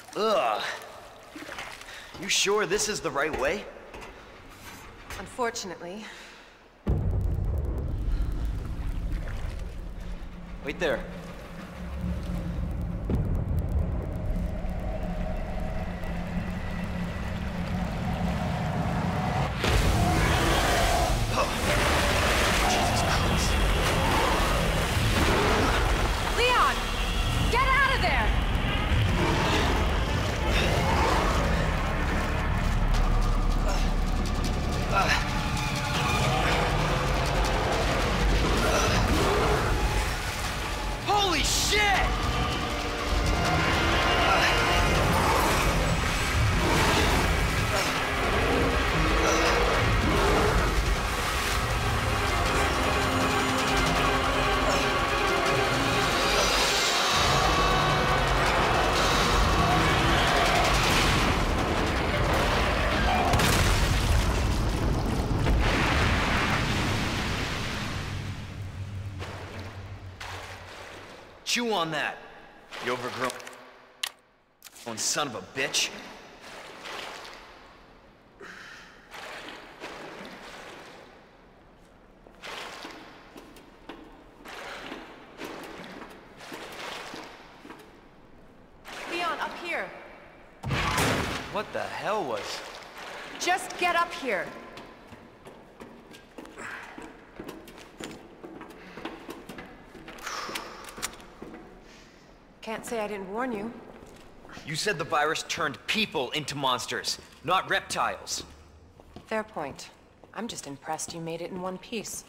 Ugh. You sure this is the right way? Unfortunately. Wait there. Leon! Get out of there! Holy shit! Chew on that, you overgrown son of a bitch. Leon, up here. What the hell was... Just get up here. Can't say I didn't warn you. You said the virus turned people into monsters, not reptiles. Fair point. I'm just impressed you made it in one piece.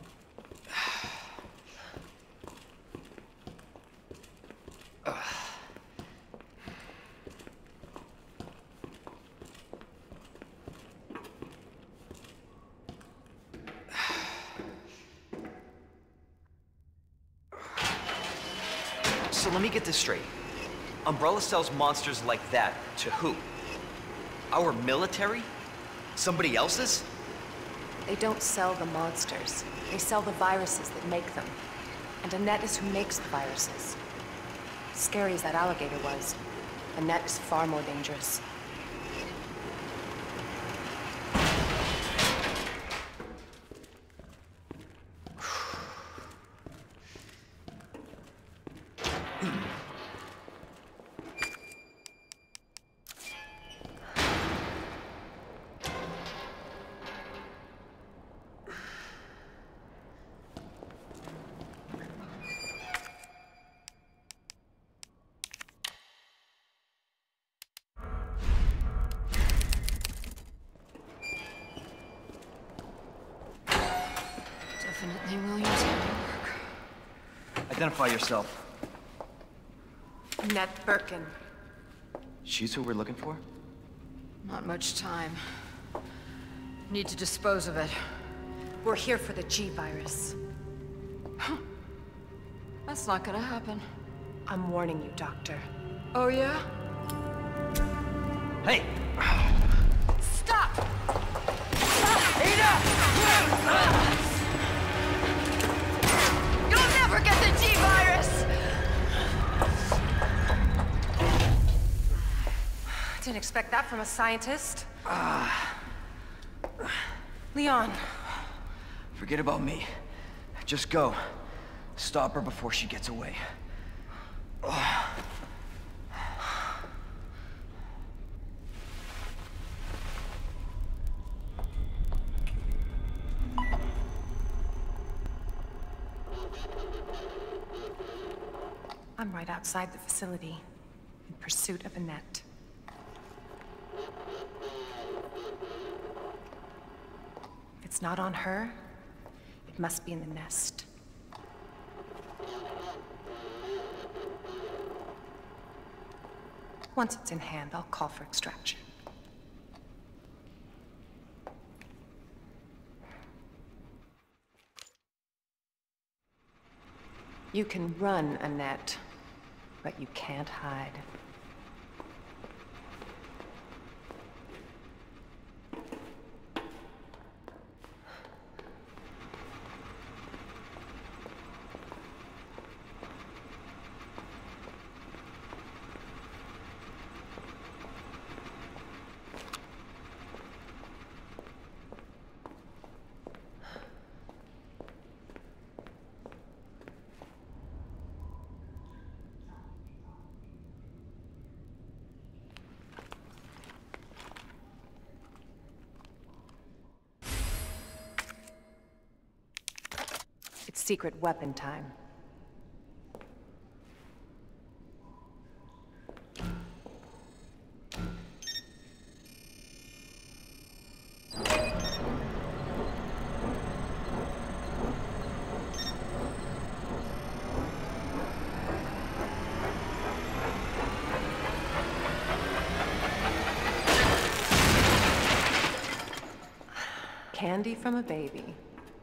So let me get this straight. Umbrella sells monsters like that to who? Our military? Somebody else's? They don't sell the monsters. They sell the viruses that make them. And Annette is who makes the viruses. Scary as that alligator was, Annette is far more dangerous. Definitely William's handiwork. Identify yourself. Annette Birkin. She's who we're looking for? Not much time. Need to dispose of it. We're here for the G-Virus. That's not gonna happen. I'm warning you, Doctor. Oh, yeah? Hey! Stop! You'll never get the G-Virus! Didn't expect that from a scientist. Leon. Forget about me. Just go. Stop her before she gets away. I'm right outside the facility, in pursuit of Annette. If it's not on her, it must be in the nest. Once it's in hand, I'll call for extraction. You can run, Annette, but you can't hide. secret weapon time. Candy from a baby.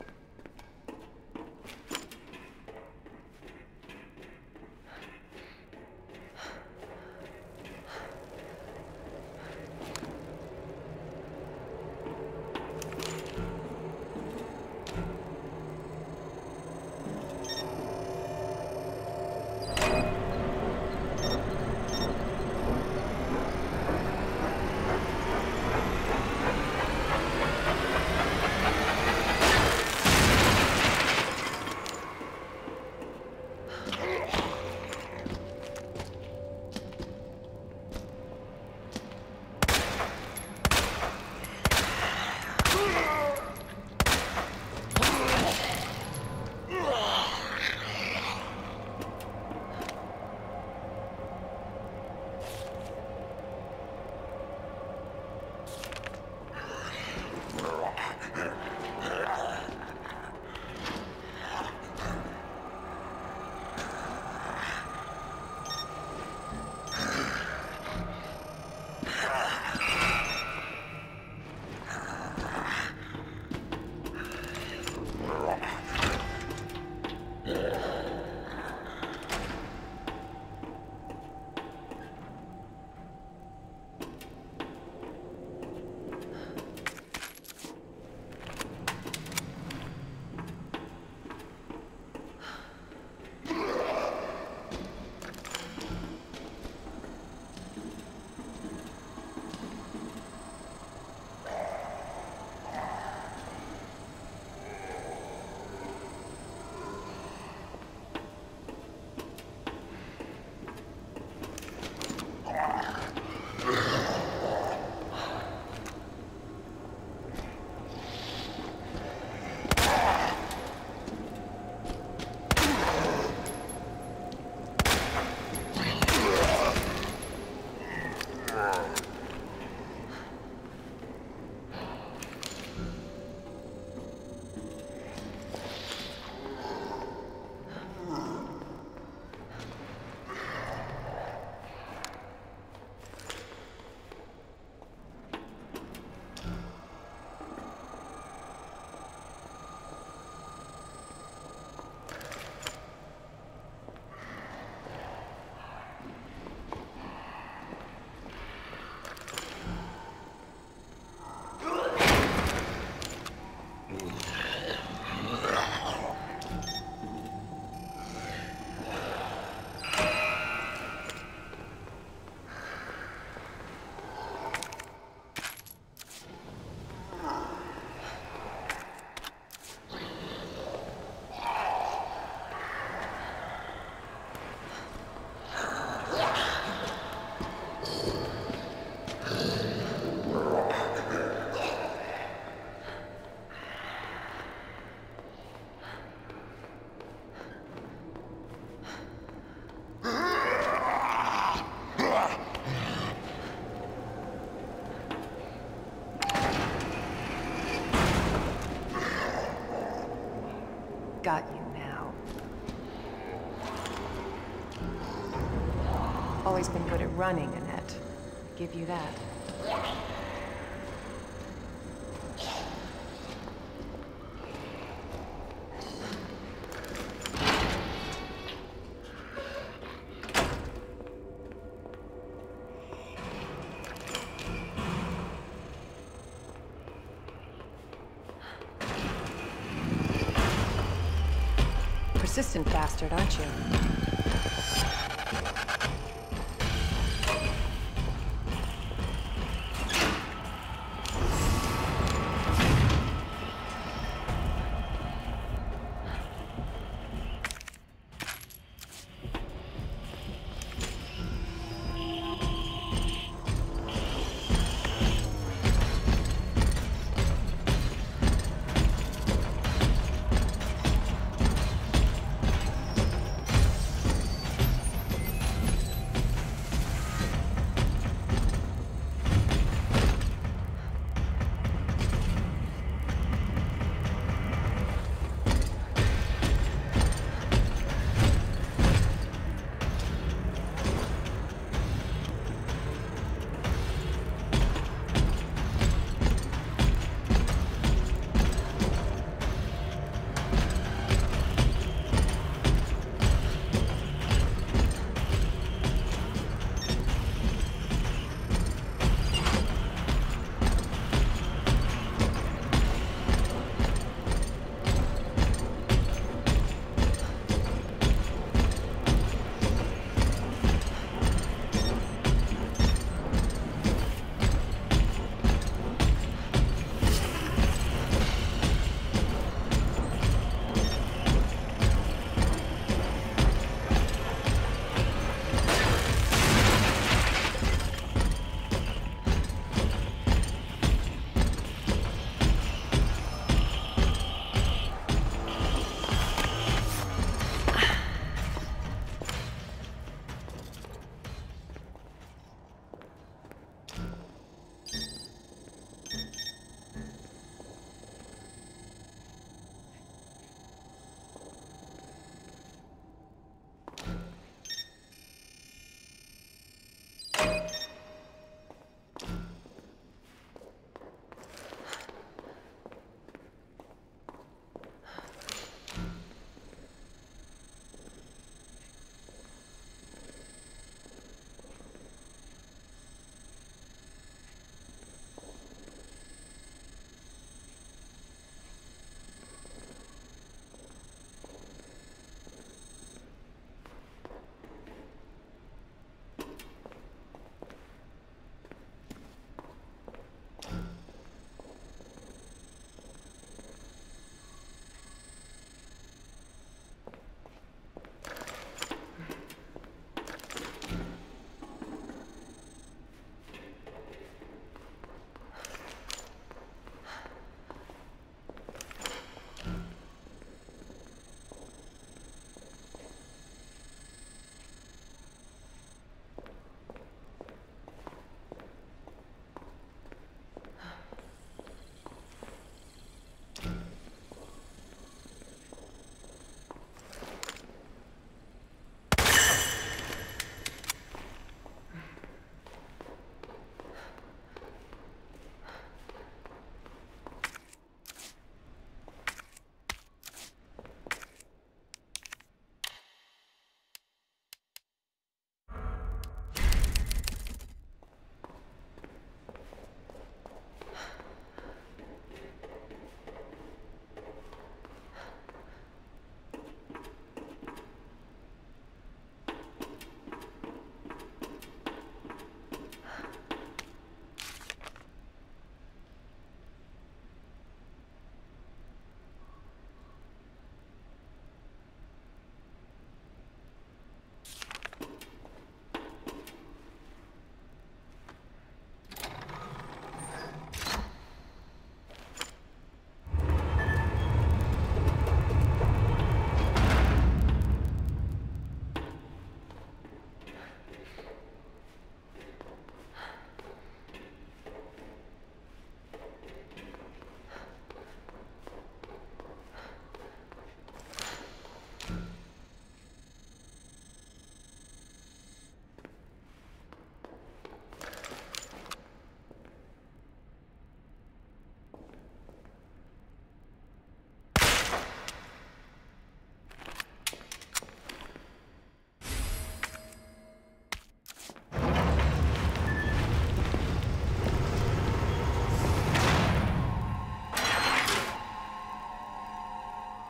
Got you now. Always been good at running, Annette. Give you that. Persistent bastard, aren't you?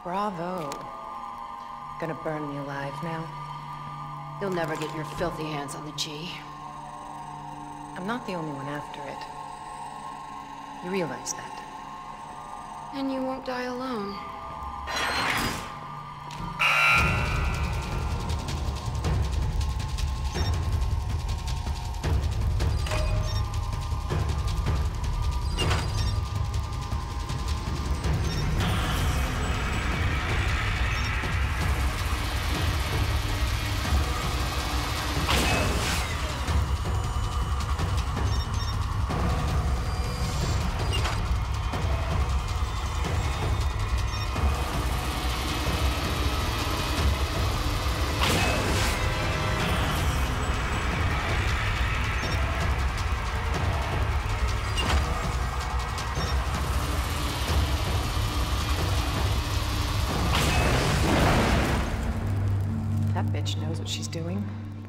Bravo. Gonna burn me alive now? You'll never get your filthy hands on the G. I'm not the only one after it. You realize that? And you won't die alone. That bitch knows what she's doing.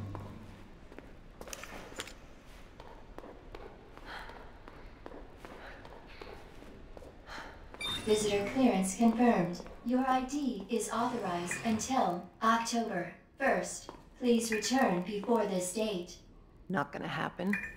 Visitor clearance confirmed. Your ID is authorized until October 1st. Please return before this date. Not gonna happen.